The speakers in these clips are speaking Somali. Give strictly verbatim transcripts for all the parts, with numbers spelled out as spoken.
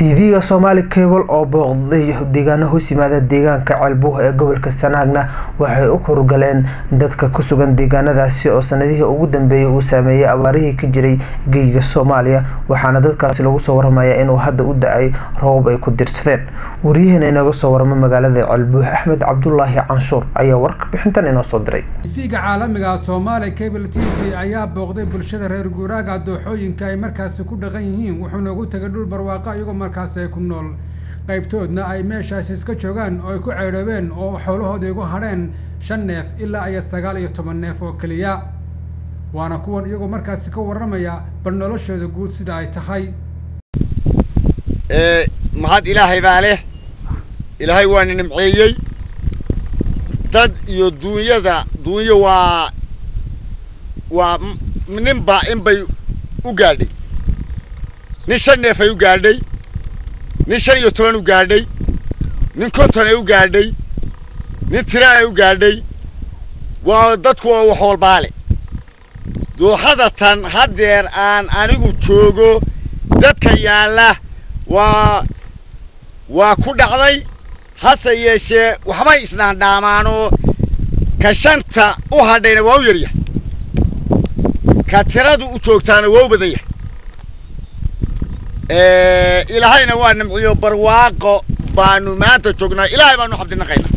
Tvga Somalicable oo booqday deegaano hoos yimaada deegaanka Ceelbuh ee gobolka Sanaagna waxay u horgaleen dadka ku sugan deegaanadaasi oo sanadihii ugu dambeeyay uu saameeyay abaarihii ka jiray geeyiga Soomaaliya waxaana dadkaasi lagu soo waramayaa inuu hadda u da'ay roob ay ku dirsadeen wariyahana inaga soo warama magaalada Ceelbuh Axmed Cabdullaahi Canshuur ayaa warka bixintan inoo soo diray Tvga caalamiga Somalicable T V ayaa booqday bulshada reer guuraaga dooxooyinka ay markaas ku dhaqan yihiin wuxuuna ugu tagay dhul barwaaqo iyaga markaas ay ku nool qaybtoodna ay meeshaas iska joogaan oo ay ku ceeroobeen oo xoolahooda igu hadheen shan neef ilaa ay sagaal iyo toban neef oo kaliya waana kuwan iyagu markaas ka waramaya bal noloshooda guud sida ay tahay ee mahad ilaahay baa leh ilaahay waa nimceeyay dad iyo duunyada duunyo waa waa ninba inbay u gaadhay nin shan neef ay u gaadhay nin shan iyo toban u gaadhay nin konton ay u gaadhay nin tiraan ay u gaadhay waa dadku waa wax walbaale dooxada tan haddeer aan anigu joogo dadka yaalla waa waa ku dhacday hase yeeshee waxbay isdhaandhaamaanoo ka shanta u hadhayna waa u yaryahay ka tiradu u joogtaana waa u badan yahay ilaahayna waa nimciyo barwaaqo baanu maanta joognaa ilaahay baanu xabdinaqaynaa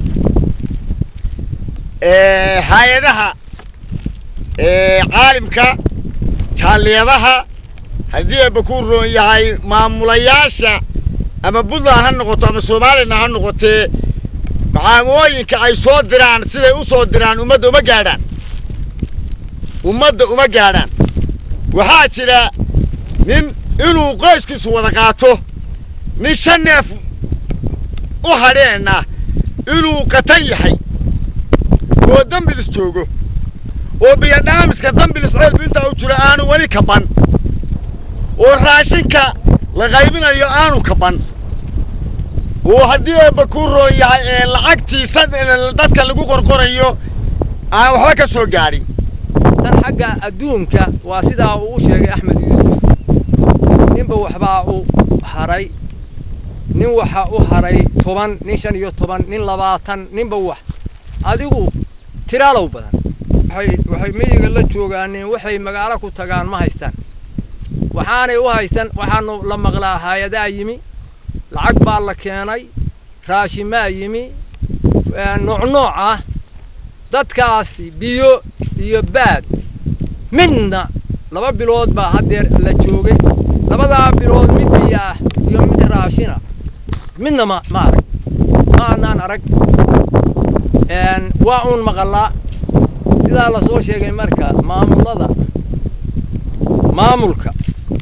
hay-adaha caalimka jaaliyadaha haddii ayba ku roon yahay maamulayaasha ama Puntland ha noqoto ama Soomaalina ha noqotee macaamooyinka ay soo diraan siday u soo diraan ummadda uma gaadhaan ummadda uma gaadhaan waxaa jira nin inuu qoyskiisu wada qaato nin shan neef u hadheena inuu qatan yahay oo dambilis joogo oo biyadhaamiska dambilis ceelbu intaa u jiro aanu weli kaban oo raashinka la qaybinayo aanu kaban oo haddii ayba ku roon yahay ee lacagtiisa dadka lagu qorqorayo aan waxba ka soo gaadhin tan xagga adduunka waa sidaa uu u sheegay Axmed Yuusuf ninba waxbaa u haray nin waxa u haray toban nin shan iyo toban nin labaatan ninba wax adigu tiraalow badan waxay waxay miyiga la joogaan waxay magaalo ku tagaan ma haystaan waxaanay u haysan waxaanu la maqlaa hay'adaha yimi lacag baa la keenay raashin ma yimi nooc nooc ah dadkaasi biyo iyo baad midna laba bilood baa haddeer la joogay labada bilood mid biyo ah iyo mid raashina midna ma ma arag ma aanan arag een waa un maqlaa sida la soo sheegay marka maamulada maamulka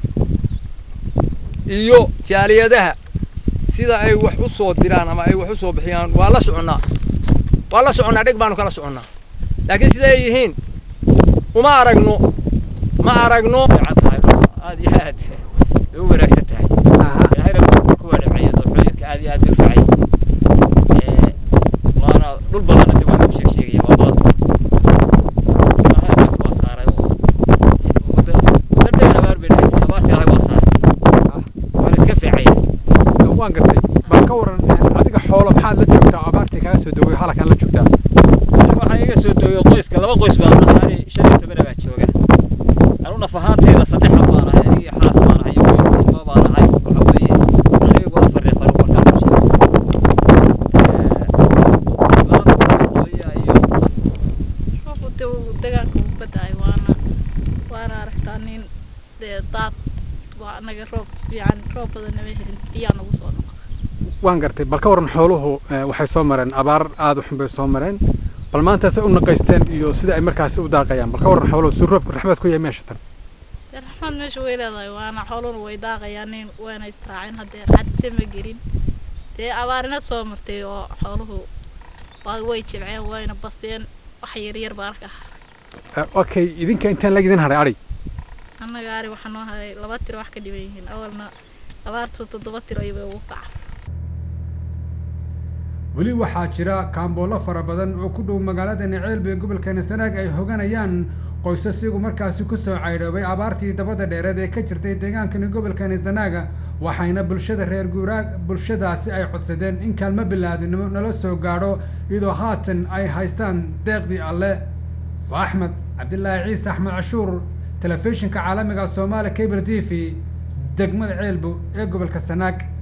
iyo jaaliyadaha sida ay wax u soo diraan ama ay wax u soo bixiyaan waa la soconaa waa la soconaa dhig baanu kala soconaa laakiin sida ay yihiin uma aragno ma aragno aad iyo aad u wanaagsan tahay ilaahay ku wanaagsan dooxooyinka aad iyo aad u fiican ee waana dhul badan oo waan sheeg sheegay waa baad ilaahay ku saaray wada wada abaar been abaar kale waa saaray waan iska fiicay waan gartay baan ka waran adiga xoolo maxaad la joogtaa abaartii kaga soo daway halkan la joogtaa waxaan iga soo daway qoyska laba qoys baan ahay shan iyo toban baa jooga anuna fahaanteeda saddex baan ahay iyo xaas baan ahay iyo baan ahay waxa weeye aniga wada farriiq faro markaa ku soo deegaanka uu badaay waana waana aragtaanin daad waa anaga roob fiican roob badan ma helin biyo nagu soo noqdo waan gartay bal ka waran xooluhu waxay soo mareen abaar aad u xun bay soo mareen bal maanta say u naqaysteen iyo sida ay markaas u daaqayaan bal ka waran xooluhu si roobka raxmad ku yahay meesha tan raxmad meesha way leedahay waana xooluhu way daaqayaan waana israacin hadee cadde ma gelin dee abaarina soo martay oo xooluhu waa way jilceen wayna baseen wax yar yar baan ka okay idinka intaan la gidin haray ari annaga ari waxaan noo haray laba tiro wax ka dhiban yihiin awalna abaartu toddoba tiro ayay ugu kacay weli waxaa jira kaamboolo fara badan oo ku dhow magaalada Ceelbuh ee gobolka Sanaag ay hoganayaan qoysas iyagu markaas ku soo cayroobay abaartii dabada dheereed ee ka jirtay deegaanka gobolka Sanaag waxayna bulshada reer guuraag bulshadaasi ay codsadeen in kaalmo bini'aadanimo nala soo gaadho iyadoo haatan ay haystaan deeqdii alle. waa axmed cabdilaahi ciise axmed cashuur telefishinka caalamiga Somali Cable T V degmada Ceelbuh ee gobolka Sanaag.